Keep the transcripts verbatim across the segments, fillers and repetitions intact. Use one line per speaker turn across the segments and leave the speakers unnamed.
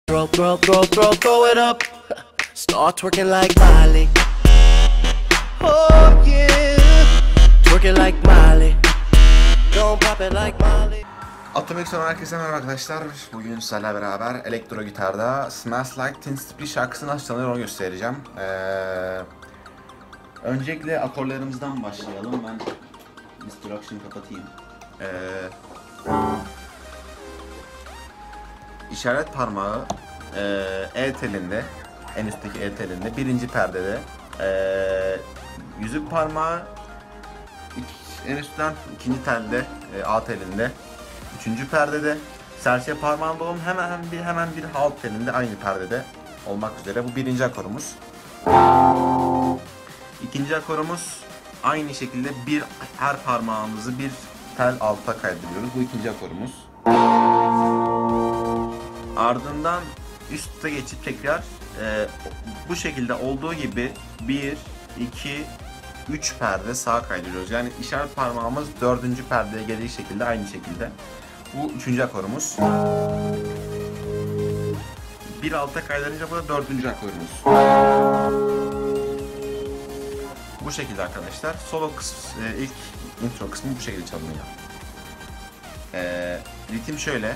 Throw, throw, throw, throw, throw it up. Start twerking like Miley. Oh yeah. Twerking like Miley. Don't pop it like Miley.
Atomikson herkese merhaba arkadaşlar. Bugün sizlerle beraber elektro gitarda Smells Like Teen Spirit şarkısını nasıl çalınır onu göstereceğim. Ee, öncelikle akorlarımızdan başlayalım. Ben Instruction kapatayım. Ee, işaret parmağı e, E telinde, en üstteki E telinde, birinci perdede. E, yüzük parmağı en üstten ikinci telde, e, A telinde. Üçüncü perdede, serçe parmağında olan hemen bir hemen bir alt telinde aynı perdede olmak üzere. Bu birinci akorumuz. İkinci akorumuz aynı şekilde bir her parmağımızı bir tel alta kaydırıyoruz. Bu ikinci akorumuz. Ardından üste geçip tekrar e, bu şekilde olduğu gibi bir, iki, üç perde sağa kaydırıyoruz. Yani işaret parmağımız dördüncü perdeye geldiği şekilde aynı şekilde. Bu üçüncü akorumuz. Bir alta kaydırınca bu da dördüncü akorumuz. Bu şekilde arkadaşlar. Solo kısmı, e, ilk intro kısmı bu şekilde çalınıyor. E, ritim şöyle.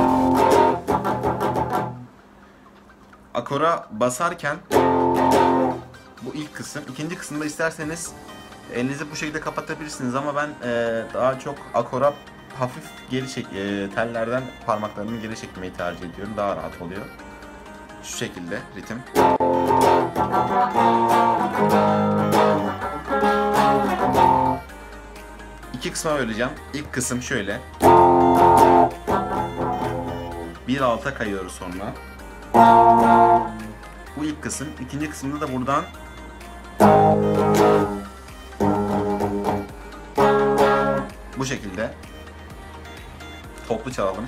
Akora basarken bu ilk kısım. İkinci kısımda isterseniz elinizi bu şekilde kapatabilirsiniz ama ben e, daha çok akora hafif geri çek e, tellerden parmaklarımı geri çekmeyi tercih ediyorum. Daha rahat oluyor. Şu şekilde ritim. İki kısma böleceğim. İlk kısım şöyle. Bir alta kayıyoruz sonra. Bu ilk kısım. İkinci kısımda da buradan bu şekilde toplu çalalım.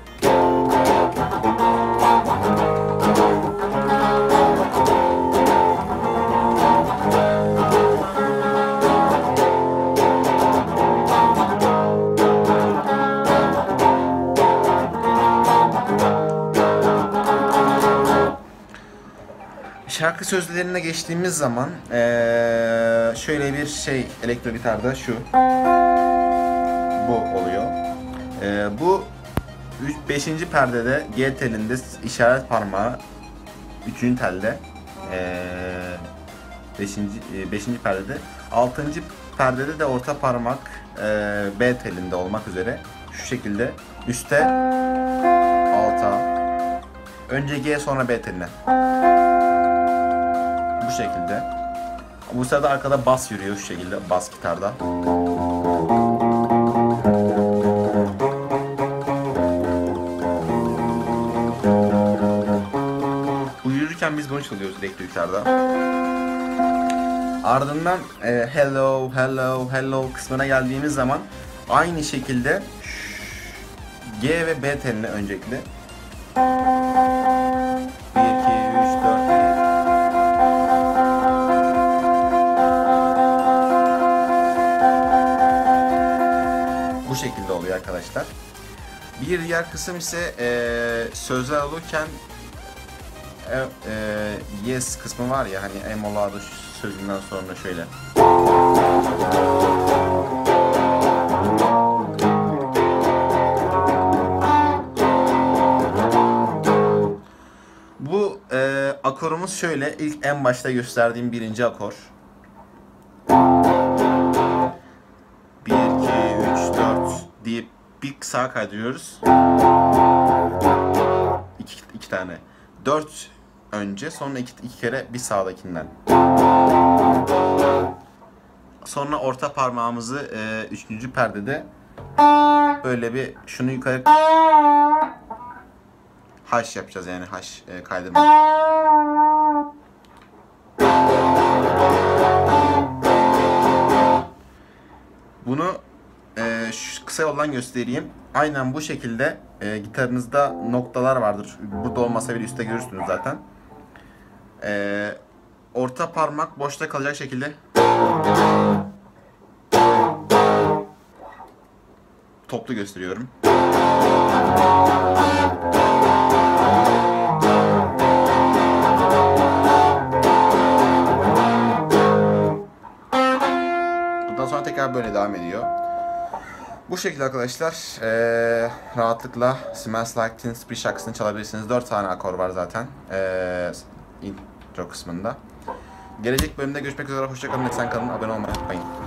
Şarkı sözlerine geçtiğimiz zaman ee, şöyle bir şey elektro gitarda şu bu oluyor. Ee, bu beşinci perdede G telinde işaret parmağı üçüncü telde beşinci perdede altıncı perdede de orta parmak ee, B telinde olmak üzere şu şekilde üste alta önce G sonra B teline. Bu şekilde. Bu sırada arkada bas yürüyor şu şekilde, bas gitarda. Bu yürürken biz bunu çalıyoruz elektro gitarda. Ardından e, hello, hello, hello kısmına geldiğimiz zaman aynı şekilde G ve B teline öncelikle. Bu şekilde oluyor arkadaşlar. Bir diğer kısım ise e, sözler olurken e, e, yes kısmı var ya hani emolado sözünden sonra şöyle. Bu e, akorumuz şöyle, ilk en başta gösterdiğim birinci akor. Deyip bir sağa kaydırıyoruz. İki, iki tane. Dört önce, sonra iki, iki kere bir sağdakinden. Sonra orta parmağımızı e, üçüncü perdede böyle bir şunu yukarı haş yapacağız yani haş e, kaydırma. Bunu Ee, şu kısa yoldan göstereyim. Aynen bu şekilde e, gitarınızda noktalar vardır. Burada olmasa bile üstte görürsünüz zaten. Ee, orta parmak boşta kalacak şekilde toplu gösteriyorum. tekrar böyle devam ediyor. Bu şekilde arkadaşlar ee, rahatlıkla Smells Like Teen Spirit şarkısını çalabilirsiniz. dört tane akor var zaten ee, intro kısmında. Gelecek bölümde görüşmek üzere. Hoşçakalın. Lütfen kalın. Abone olmayı unutmayın.